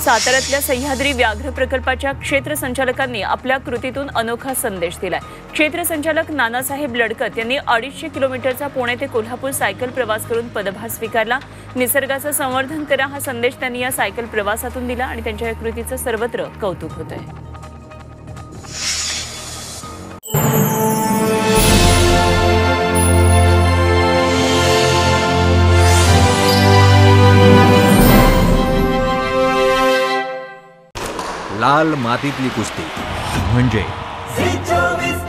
साताऱ्यातल्या सह्याद्री व्याघ्र प्रकल्पाच्या क्षेत्र संचालकांनी आपल्या कृतीतून अनोखा संदेश दिलाय। क्षेत्र संचालक नानासाहेब लडकत यांनी 250 किलोमीटरचा पुणे ते कोल्हापूर सायकल प्रवास करून पदभार स्वीकारला। निसर्गाचं संवर्धन करा हा संदेश त्यांनी या सायकल प्रवासातून दिला आणि त्यांच्या या कृतीचं सर्वत्र कौतुक होतंय। लाल मातीतली कुस्ती म्हणजे